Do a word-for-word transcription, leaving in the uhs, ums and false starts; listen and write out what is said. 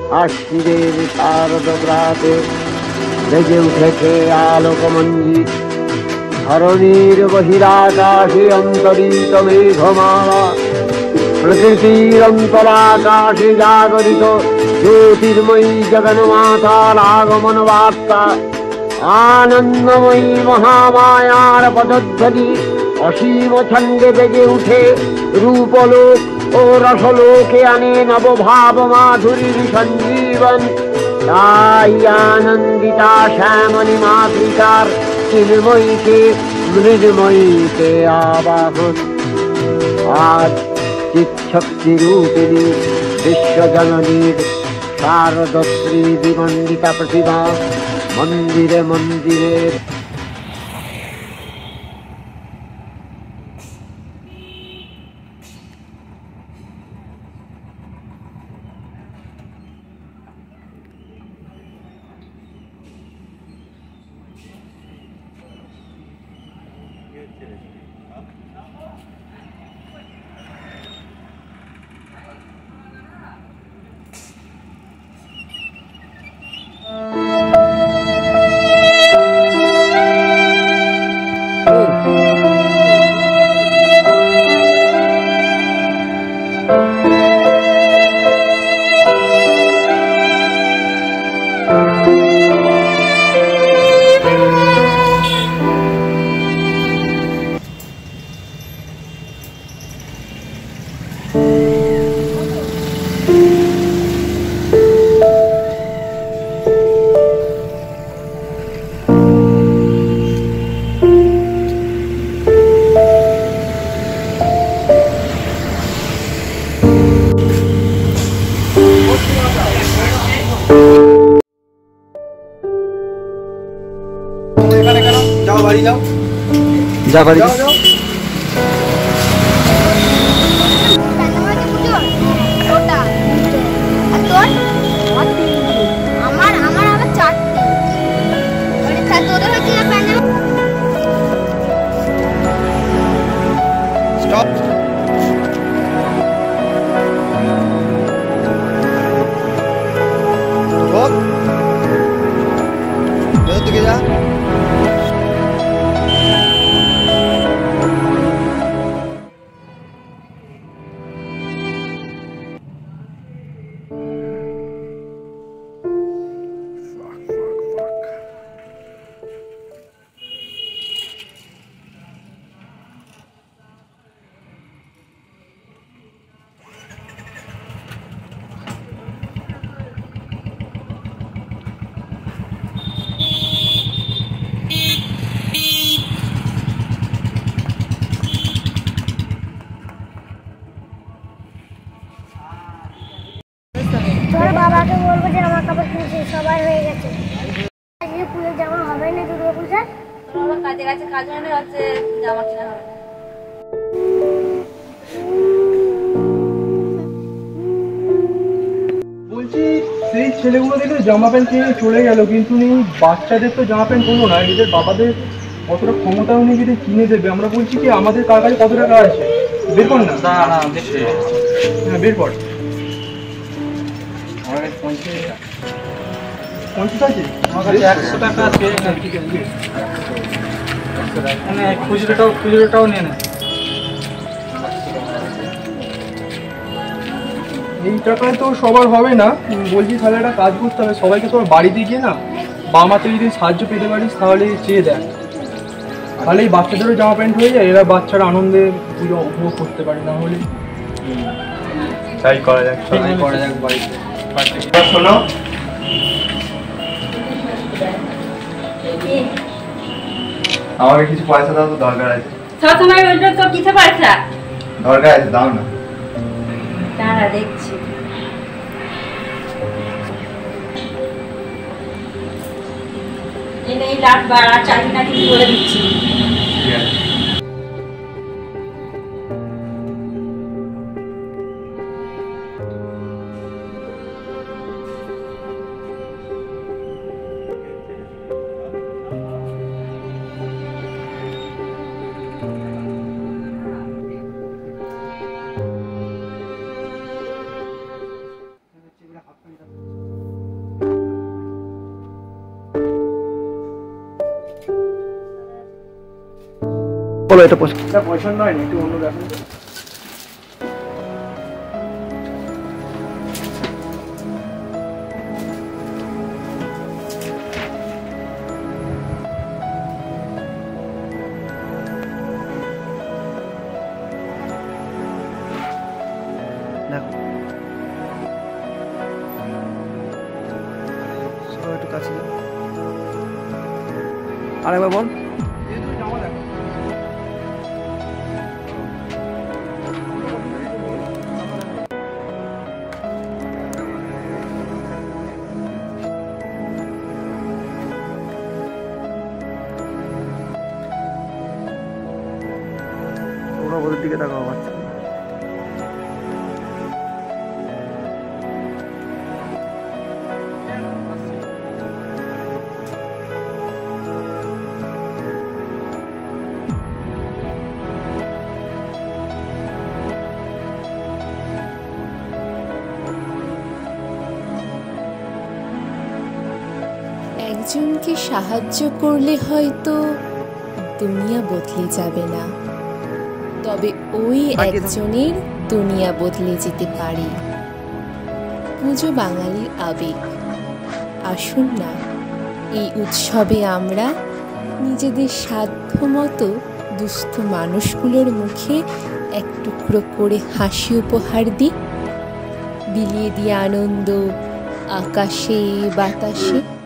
আশ্বিনের শারদ প্রাতে বেজে উঠেছে আলোকমঞ্জিত ধরণীর বহিরাকাশে অন্তরিত মেঘমালা প্রকৃতির অন্তরাকাশে জাগরিত জ্যোতির্ময়ী জগন্মাতার আগমন বার্তা আনন্দময়ী মহামায়ার পদধ্বনি অসীম ছন্দে বেজে উঠে রূপলোক ও রসলোকে আনে নবভাব মাধুরীর সঞ্জীবন। তাই আনন্দিতা শ্যামলী মাতৃকার চিন্ময়ীকে মৃন্ময়ীতে আবাহন। আজ চিৎশক্তি রূপিণী বিশ্বজননীর শারদশ্রী বিমণ্ডিতা প্রতিভা মন্দিরে মন্দিরে जाओ बाड़ी जाओ जा बाड़ी जाओ जाओ स्टॉप दिखे जा তোর বাবাকে বলবো যে আমার কাপড় কিনছে সবাই হয়ে গেছে আজকে পুজো জামা হবে না দুর্গা পূজা বাবা কাজে কাছে কাজ মানে হচ্ছে জামা কিনা হবে বলছি সেই ছেলেগুলো দেখে জামা প্যান্ট কিনে চলে গেল কিন্তু বাচ্চাদের তো জামা প্যান্ট হলো না এদের বাবাদের কতটা ক্ষমতাও নেই যদি কিনে দেবে আমরা বলছি কি আমাদের কার কাছে কত টাকা আছে বের কর না হ্যাঁ বের কর পঞ্চাশ আছে আমার কাছে একশো টাকা আছে মানে খুচরোটাও খুচরোটাও নিয়ে নেয় এই টাকায় তো সবার হবে না বলছি তাহলে একটা কাজ করতে হবে সবাইকে তোর বাড়িতে গিয়ে না বাবা মাতে যদি সাহায্য পেতে পারিস তাহলে চেয়ে দেয় তাহলে এই বাচ্চাদেরও জামা প্যান্ট হয়ে যায় এরা বাচ্চারা আনন্দে পুজো উপভোগ করতে পারে না হলে তাই করা যাক তাই করা যাক বাড়িতে শোনো আমাকে কিছু পয়সা দাও তো দরকার আছে সবসময় বলছো তো কিছু পয়সা দরকার আছে দাও না দাঁড়া দেখছি এই লাখ বাড়া চাকরি না কিছু বলে দিচ্ছি ঠিক আছে বলো এটা পছন্দ। এটা পছন্দ হয়নি, একটু অন্য দেখো। দেখো সবাই একটু কাছে যাও। আরেকবার বল। জামা দেখো। ওরা ওদের দিকে তাকাও বাচ্চা। একজনকে সাহায্য করলে হয়তো দুনিয়া বদলে যাবে না, তবে ওই একজনের দুনিয়া বদলে যেতে পারে। পুজো বাঙালির আবেগ। আসুন না এই উৎসবে আমরা নিজেদের সাধ্যমতো দুস্থ মানুষগুলোর মুখে এক টুকরো করে হাসি উপহার দিই, বিলিয়ে দিয়ে আনন্দ আকাশে বাতাসে।